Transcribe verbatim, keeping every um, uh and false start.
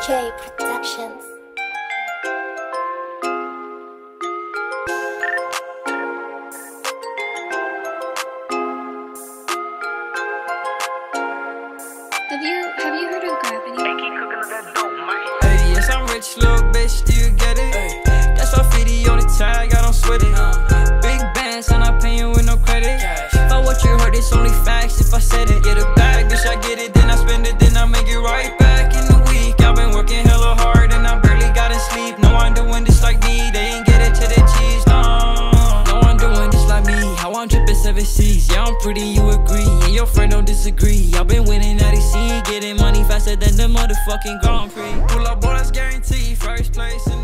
J Productions. Have you have you heard of Gravity? Hey, yes, I'm rich, little bitch, do you get it? Ay, that's why fifty on the tag, I don't sweat it. uh, Big bands, I'm not paying with no credit. Cash. If I what you heard, it's only facts if I said it. Get a bag, bitch, I get it, then I spend it, then I make it right back in the week. I've been working hella hard and I barely gotta sleep. No one doing this like me, they ain't get it to the cheese, no. No one doing this like me, how I'm dripping seven seas. Yeah, I'm pretty, you agree, and your friend don't disagree. I've been winning at E C, getting money faster than the motherfucking Grand Prix. Pull up bonus guarantee, first place in